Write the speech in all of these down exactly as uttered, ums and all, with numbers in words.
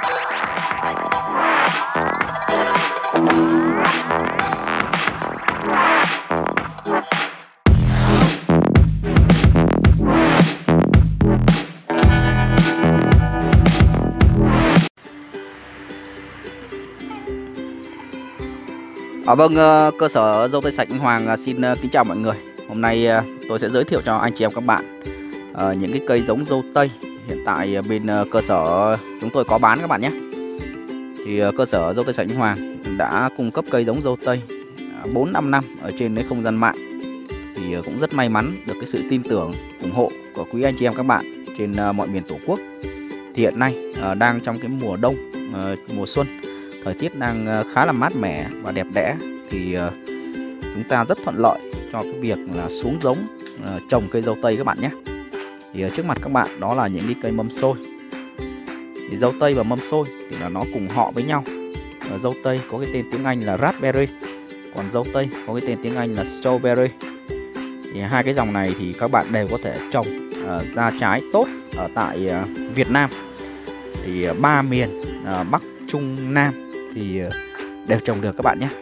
À, vâng, cơ sở dâu tây sạch anh Hoàng xin kính chào mọi người. Hôm nay tôi sẽ giới thiệu cho anh chị em các bạn uh, những cái cây giống dâu tây hiện tại bên uh, cơ sở chúng tôi có bán các bạn nhé. Thì uh, cơ sở dâu tây sạch anh Hoàng đã cung cấp cây giống dâu tây bốn năm năm ở trên cái không gian mạng. Thì uh, cũng rất may mắn được cái sự tin tưởng, ủng hộ của quý anh chị em các bạn trên uh, mọi miền Tổ quốc. Thì hiện nay uh, đang trong cái mùa đông, uh, mùa xuân, thời tiết đang khá là mát mẻ và đẹp đẽ, thì uh, chúng ta rất thuận lợi cho cái việc là xuống giống uh, trồng cây dâu tây các bạn nhé. Thì uh, trước mặt các bạn đó là những cái cây mâm xôi. Thì dâu tây và mâm xôi thì là nó cùng họ với nhau. Uh, dâu tây có cái tên tiếng Anh là raspberry, còn dâu tây có cái tên tiếng Anh là strawberry. Thì hai cái dòng này thì các bạn đều có thể trồng uh, ra trái tốt ở tại uh, Việt Nam. Thì uh, ba miền uh, Bắc, Trung, Nam thì đều trồng được các bạn nhé.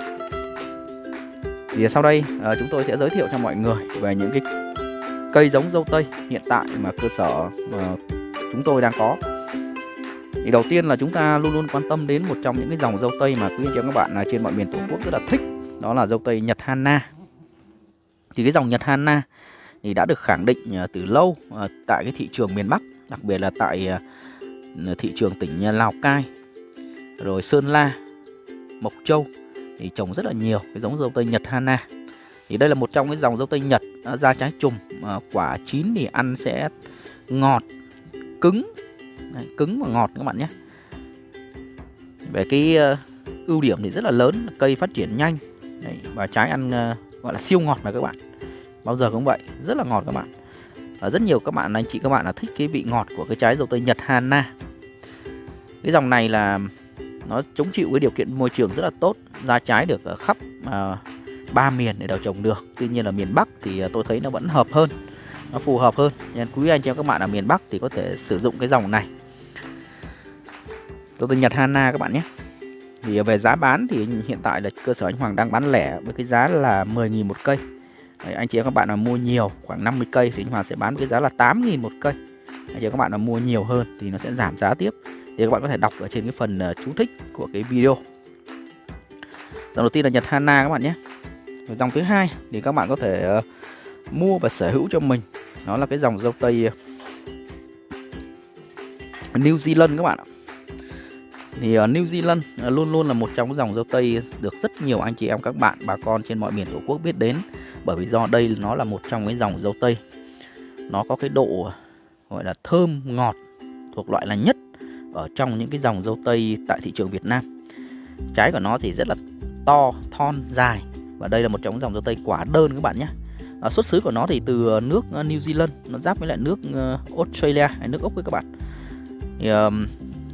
Thì sau đây uh, chúng tôi sẽ giới thiệu cho mọi người về những cái cây giống dâu tây hiện tại mà cơ sở uh, chúng tôi đang có. Thì đầu tiên là chúng ta luôn luôn quan tâm đến một trong những cái dòng dâu tây mà quý anh chị các bạn uh, trên mọi miền Tổ quốc rất là thích, đó là dâu tây Nhật Hana. Thì cái dòng Nhật Hana thì đã được khẳng định uh, từ lâu uh, tại cái thị trường miền Bắc, đặc biệt là tại uh, thị trường tỉnh Lào Cai, rồi Sơn La, Mộc Châu thì trồng rất là nhiều cái giống dâu tây Nhật Hana. Thì đây là một trong cái dòng dâu tây Nhật ra trái chùm, quả chín thì ăn sẽ ngọt, cứng, Đấy, cứng và ngọt các bạn nhé. Về cái uh, ưu điểm thì rất là lớn, cây phát triển nhanh. Đấy, và trái ăn uh, gọi là siêu ngọt mà các bạn. Bao giờ cũng vậy, rất là ngọt các bạn. Và rất nhiều các bạn anh chị các bạn là thích cái vị ngọt của cái trái dâu tây Nhật Hana. Cái dòng này là nó chống chịu với điều kiện môi trường rất là tốt, ra trái được ở khắp uh, ba miền để đều trồng được. Tuy nhiên là miền Bắc thì uh, tôi thấy nó vẫn hợp hơn, nó phù hợp hơn. Nên quý anh chị em các bạn ở miền Bắc thì có thể sử dụng cái dòng này, dâu tây Nhật Hana các bạn nhé. Thì uh, về giá bán thì hiện tại là cơ sở anh Hoàng đang bán lẻ với cái giá là mười nghìn một cây. Đấy, anh chị em các bạn mà mua nhiều khoảng năm mươi cây thì anh Hoàng sẽ bán với giá là tám nghìn một cây. Anh chị em các bạn mà mua nhiều hơn thì nó sẽ giảm giá tiếp. Thì các bạn có thể đọc ở trên cái phần uh, chú thích của cái video. Dòng đầu tiên là Nhật Hana các bạn nhé. Và dòng thứ hai thì các bạn có thể uh, mua và sở hữu cho mình, nó là cái dòng dâu tây uh, New Zealand các bạn ạ. Thì uh, New Zealand uh, luôn luôn là một trong những dòng dâu tây được rất nhiều anh chị em các bạn, bà con trên mọi miền Tổ quốc biết đến. Bởi vì do đây nó là một trong cái dòng dâu tây nó có cái độ gọi là thơm ngọt thuộc loại là nhất ở trong những cái dòng dâu tây tại thị trường Việt Nam. Trái của nó thì rất là to, thon, dài. Và đây là một trong những dòng dâu tây quả đơn các bạn nhé. À, xuất xứ của nó thì từ nước New Zealand, nó giáp với lại nước Australia hay nước Úc với các bạn. Thì, um,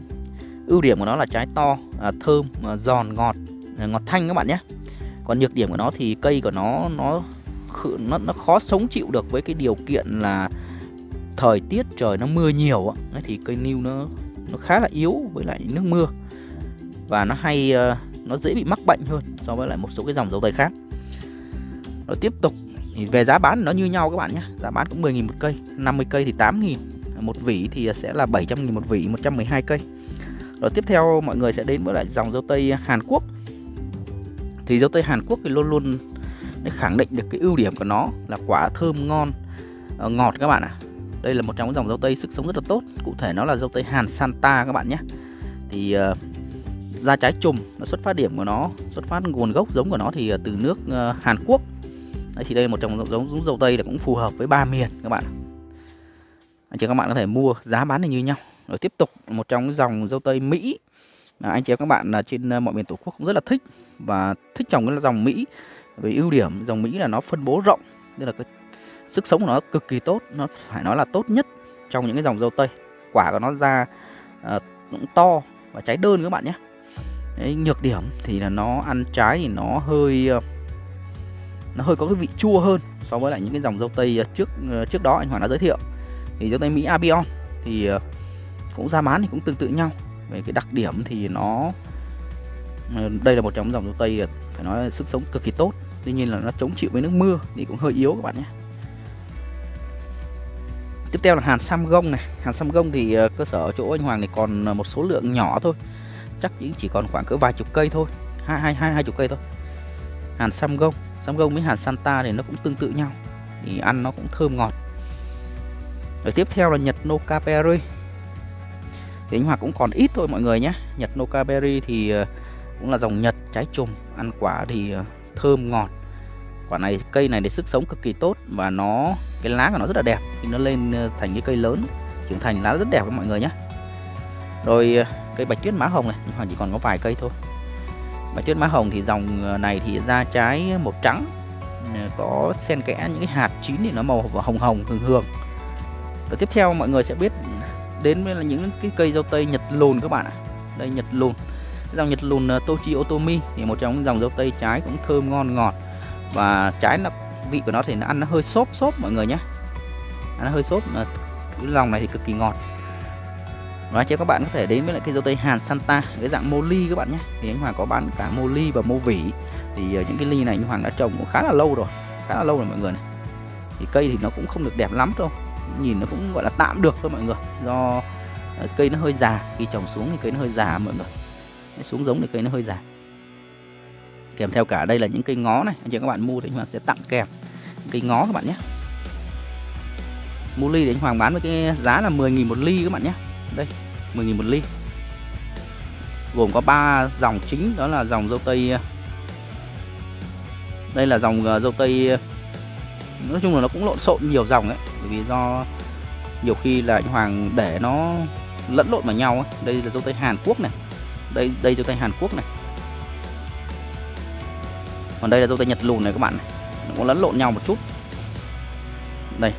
ưu điểm của nó là trái to, à, thơm, à, giòn, ngọt, à, ngọt thanh các bạn nhé. Còn nhược điểm của nó thì cây của nó nó nó, nó khó sống chịu được với cái điều kiện là thời tiết trời nó mưa nhiều. Đấy, thì cây New nó nó khá là yếu với lại nước mưa, và nó hay uh, nó dễ bị mắc bệnh hơn so với lại một số cái dòng dâu tây khác. Rồi tiếp tục thì về giá bán nó như nhau các bạn nhé. Giá bán cũng mười nghìn một cây, năm mươi cây thì tám nghìn, một vỉ thì sẽ là bảy trăm nghìn một vỉ, một trăm mười hai cây. Rồi tiếp theo mọi người sẽ đến với lại dòng dâu tây Hàn Quốc. Thì dâu tây Hàn Quốc thì luôn luôn để khẳng định được cái ưu điểm của nó là quả thơm ngon, uh, ngọt các bạn ạ. À. Đây là một trong những dòng dâu tây sức sống rất là tốt. Cụ thể nó là dâu tây Hàn Santa các bạn nhé. Thì uh, ra trái chùm, nó xuất phát điểm của nó, xuất phát nguồn gốc giống của nó thì uh, từ nước uh, Hàn Quốc. Đấy, thì đây là một trong những giống, giống dâu tây là cũng phù hợp với ba miền các bạn. Anh chị các bạn có thể mua, giá bán thì như nhau. Rồi tiếp tục một trong những dòng dâu tây Mỹ mà anh chị các bạn là trên uh, mọi miền Tổ quốc cũng rất là thích và thích trồng cái dòng Mỹ. Vì ưu điểm dòng Mỹ là nó phân bố rộng, nên là cái sức sống của nó cực kỳ tốt, nó phải nói là tốt nhất trong những cái dòng dâu tây. Quả của nó ra uh, cũng to và trái đơn các bạn nhé. Đấy, nhược điểm thì là nó ăn trái thì nó hơi uh, nó hơi có cái vị chua hơn so với lại những cái dòng dâu tây trước uh, trước đó anh Hoàng đã giới thiệu. Thì dâu tây Mỹ Albion thì uh, cũng giá bán thì cũng tương tự nhau. Về cái đặc điểm thì nó đây là một trong dòng dâu tây phải nói là sức sống cực kỳ tốt. Tuy nhiên là nó chống chịu với nước mưa thì cũng hơi yếu các bạn nhé. Tiếp theo là hàn sam gông này. Hàn sam gông thì cơ sở ở chỗ anh Hoàng này còn một số lượng nhỏ thôi, chắc chỉ còn khoảng cỡ vài chục cây thôi, hai hai hai hai chục cây thôi. Hàn sam gông, sam gông với hàn Santa thì nó cũng tương tự nhau, thì ăn nó cũng thơm ngọt. Rồi tiếp theo là Nhật Nocaberry. Thì anh Hoàng cũng còn ít thôi mọi người nhé. Nhật Nocaberry thì cũng là dòng Nhật trái trùng, ăn quả thì thơm ngọt. Quả này cây này để sức sống cực kỳ tốt và nó cái lá của nó rất là đẹp, thì nó lên thành cái cây lớn trưởng thành lá rất đẹp các mọi người nhé. Rồi cây bạch tuyết má hồng này, nhưng mà chỉ còn có vài cây thôi. Bạch tuyết má hồng thì dòng này thì ra trái màu trắng, có xen kẽ những cái hạt chín thì nó màu hồng hồng hường hường. Rồi tiếp theo mọi người sẽ biết đến với là những cái cây dâu tây Nhật lùn các bạn ạ. Đây Nhật lùn, dòng Nhật lùn Tochi Otomi thì một trong những dòng dâu tây trái cũng thơm ngon ngọt, và trái nó vị của nó thì nó ăn nó hơi xốp xốp mọi người nhé, nó hơi xốp mà cái dòng này thì cực kỳ ngọt. Và cho các bạn có thể đến với lại cây dâu tây hàn Santa cái dạng mô ly các bạn nhé. Thì anh Hoàng có bán cả mô ly và mô vỉ. Thì những cái ly này anh Hoàng đã trồng cũng khá là lâu rồi, khá là lâu rồi mọi người này. Thì cây thì nó cũng không được đẹp lắm đâu, nhìn nó cũng gọi là tạm được thôi mọi người, do cây nó hơi già, khi trồng xuống thì cây nó hơi già mọi người, xuống giống thì cây nó hơi già. Kèm theo cả đây là những cây ngó này, anh chị các bạn mua thì anh Hoàng sẽ tặng kèm cây ngó các bạn nhé. Mua ly thì anh Hoàng bán với cái giá là mười nghìn một ly các bạn nhé. Đây mười nghìn một ly, gồm có ba dòng chính, đó là dòng dâu tây, đây là dòng dâu tây, nói chung là nó cũng lộn xộn nhiều dòng đấy, bởi vì do nhiều khi là anh Hoàng để nó lẫn lộn vào nhau ấy. Đây là dâu tây Hàn Quốc này, đây đây dâu tây Hàn Quốc này, còn đây là dâu tây Nhật lùn này các bạn này. Nó cũng lẫn lộn nhau một chút. Đây,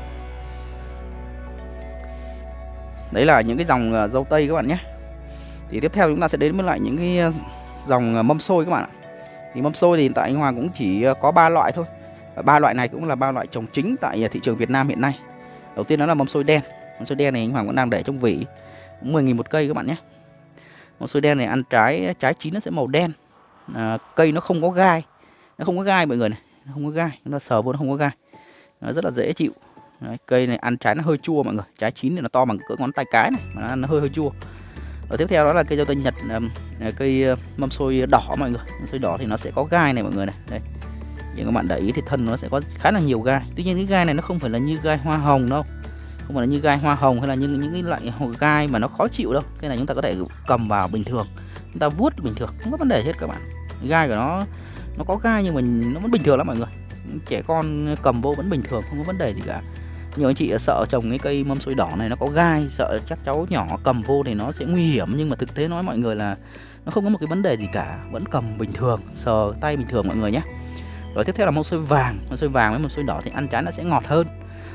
đấy là những cái dòng dâu tây các bạn nhé. Thì tiếp theo chúng ta sẽ đến với lại những cái dòng mâm xôi các bạn ạ. Thì mâm xôi thì hiện tại anh Hoàng cũng chỉ có ba loại thôi, và ba loại này cũng là ba loại trồng chính tại thị trường Việt Nam hiện nay. Đầu tiên đó là mâm xôi đen. Mâm xôi đen này anh Hoàng cũng đang để trong vỉ, cũng mười nghìn một cây các bạn nhé. Mâm xôi đen này ăn trái trái chín nó sẽ màu đen, à, cây nó không có gai, nó không có gai mọi người này, nó không có gai, chúng ta sờ vô nó không có gai, nó rất là dễ chịu. Đấy, cây này ăn trái nó hơi chua mọi người, trái chín thì nó to bằng cỡ ngón tay cái này, mà nó ăn nó hơi hơi chua. Ở tiếp theo đó là cây dâu tây Nhật, cây mâm xôi đỏ mọi người. Mâm xôi đỏ thì nó sẽ có gai này mọi người này. Đây, nhưng các bạn để ý thì thân nó sẽ có khá là nhiều gai. Tuy nhiên cái gai này nó không phải là như gai hoa hồng đâu, không phải là như gai hoa hồng hay là những những cái loại gai mà nó khó chịu đâu. Cái này chúng ta có thể cầm vào bình thường, chúng ta vuốt bình thường, không có vấn đề hết các bạn. Gai của nó nó có gai nhưng mà nó vẫn bình thường lắm mọi người, trẻ con cầm vô vẫn bình thường, không có vấn đề gì cả. Nhiều anh chị sợ trồng cái cây mâm xôi đỏ này nó có gai, sợ chắc cháu nhỏ cầm vô thì nó sẽ nguy hiểm, nhưng mà thực tế nói mọi người là nó không có một cái vấn đề gì cả, vẫn cầm bình thường, sờ tay bình thường mọi người nhé. Rồi tiếp theo là mâm xôi vàng. Mâm xôi vàng với mâm xôi đỏ thì ăn trái nó sẽ ngọt hơn,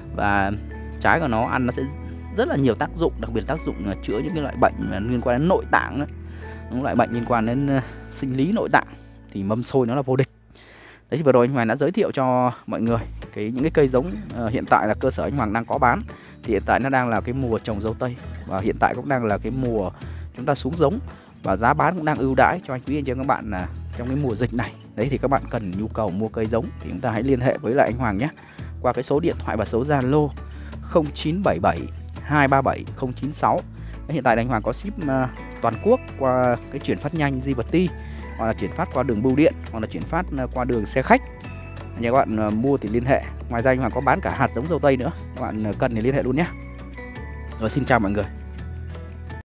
và trái của nó ăn nó sẽ rất là nhiều tác dụng, đặc biệt tác dụng là chữa những cái loại bệnh liên quan đến nội tạng đó. Những loại bệnh liên quan đến sinh lý nội tạng thì mâm xôi nó là vô địch. Đấy thì vừa rồi anh Hoàng đã giới thiệu cho mọi người cái những cái cây giống uh, hiện tại là cơ sở anh Hoàng đang có bán. Thì hiện tại nó đang là cái mùa trồng dâu tây, và hiện tại cũng đang là cái mùa chúng ta xuống giống, và giá bán cũng đang ưu đãi cho anh quý anh chị các bạn là trong cái mùa dịch này. Đấy thì các bạn cần nhu cầu mua cây giống thì chúng ta hãy liên hệ với lại anh Hoàng nhé, qua cái số điện thoại và số Zalo không chín bảy bảy hai ba bảy không chín sáu. Hiện tại anh Hoàng có ship uh, toàn quốc qua cái chuyển phát nhanh Gverty, hoặc là chuyển phát qua đường bưu điện, hoặc là chuyển phát qua đường xe khách. Nhà các bạn uh, mua thì liên hệ. Ngoài ra anh Hoàng có bán cả hạt giống dâu tây nữa, các bạn uh, cần thì liên hệ luôn nhé. Rồi xin chào mọi người.